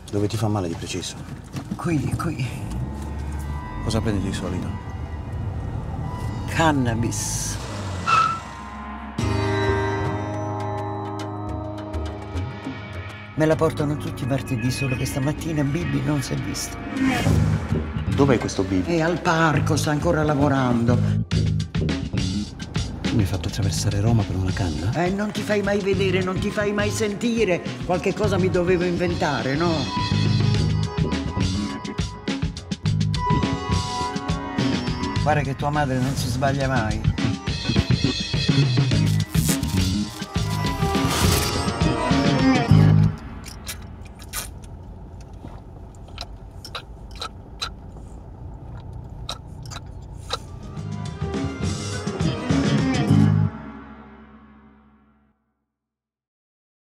Dove ti fa male di preciso? Qui. Cosa prendi di solito? Cannabis. Me la portano tutti i martedì, solo che stamattina Bibi non si è visto. Dov'è questo Bibi? È al parco, sta ancora lavorando. Tu mi hai fatto attraversare Roma per una canna? Non ti fai mai vedere, non ti fai mai sentire. Qualche cosa mi dovevo inventare, no? Guarda che tua madre non si sbaglia mai.